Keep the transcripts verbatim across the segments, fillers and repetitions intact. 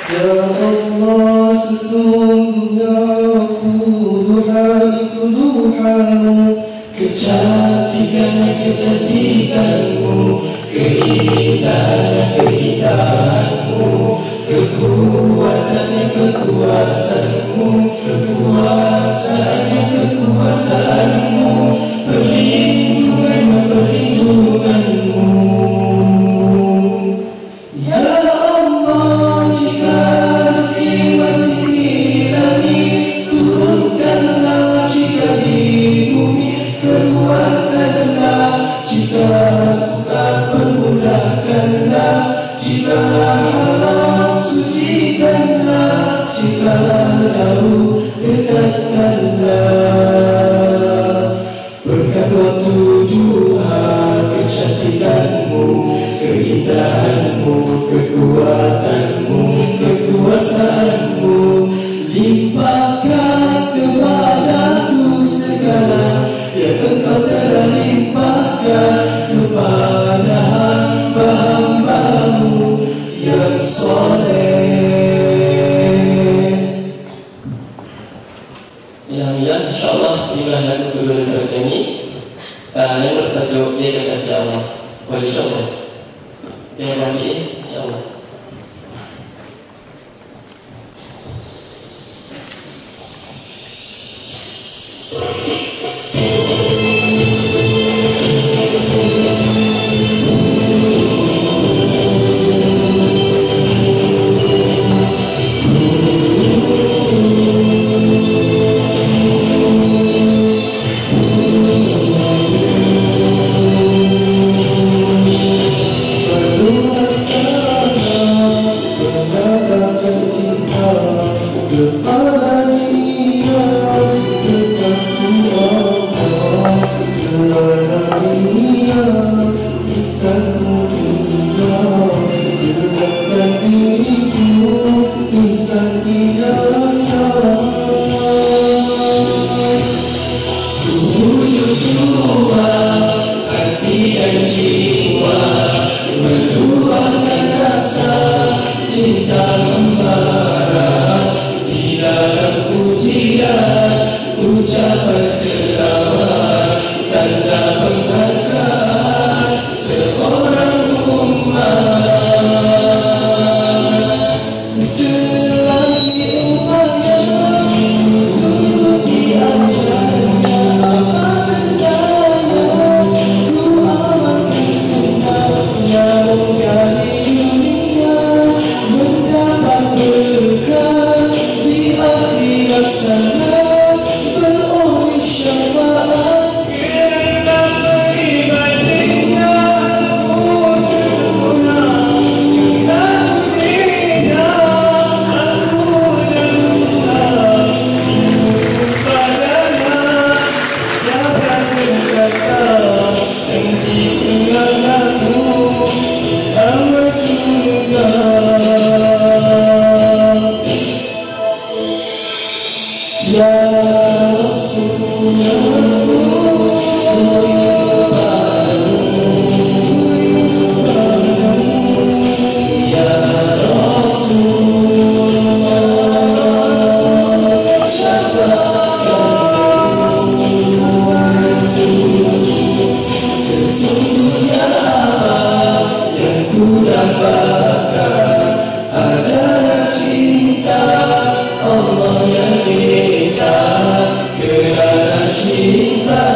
Ya Allah, sesungguhnya tuduhan itu Tuhanmu, kecantikan kecantikanmu, keindahan keindahanmu, kekuatan kekuatanmu, kekuasaan kekuasaanmu, perlindungan perlindunganmu. Ya Allah, jika masih-masih di langit, turunkanlah, jika di bumi keluarkanlah, jika suka permudahkanlah, jika haram sucikanlah, jika jauh dekatkanlah. Berkat waktu Tuhan, kecantikanmu, keindahanmu, kekuatanmu, kekuasaanmu, limpahkan kepadaku segala yang engkau telah limpahkan kepada hamba-hambamu yang soleh. Alhamdulillah, insyaAllah inilah lagu kedua daripada kami uh, yang bertajuk Dia Kekasih Allah Wal Syamras. Yang kami insyaAllah.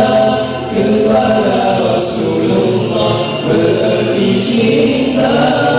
Cinta